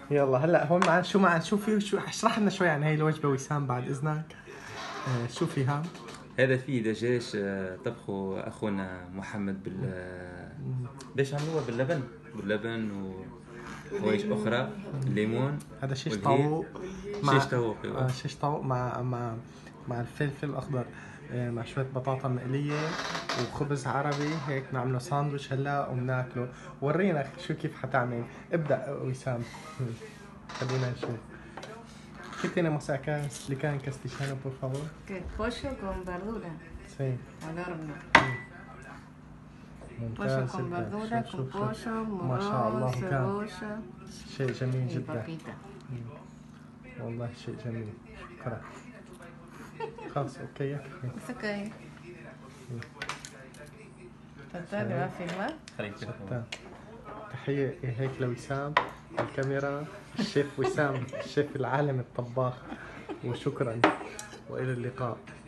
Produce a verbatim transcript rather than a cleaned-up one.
يلا هلا هون معنا شو معنا شو في شو اشرح لنا شوي عن هاي الوجبة وسام بعد إذنك. آه شو فيها؟ هذا فيه دجاج آه، طبخه أخونا محمد بال آه، ليش عملوها باللبن باللبن وحوايج أخرى، الليمون هذا شيش والهيل. طاووق شيش مع طاووق أيوة. آه شيش طاووق مع مع مع الفلفل الأخضر، آه مع شوية بطاطا مقلية وخبز عربي هيك نعمله ساندويش هلا وبناكله. ورينا شو كيف حتعمل. ابدأ وسام. خلينا نشوف. ¿Qué tenemos acá? Explica en castellano, por favor. Que pollo con verdura Sí. al horno. Pollo ممتاز con جدا. verdura, شوف con شوف pollo, شوف ما شاء morrón, الله كان cebolla شيء جميل y جدا. papita. والله شيء جميل. شكرا. خلاص اوكي يكفي. ¿Eso qué es? ¿Total le va a filmar? شكراً. تحية هيك لوسام الكاميرا، الشيف وسام الشيف العالمي الطباخ، وشكرا وإلى اللقاء.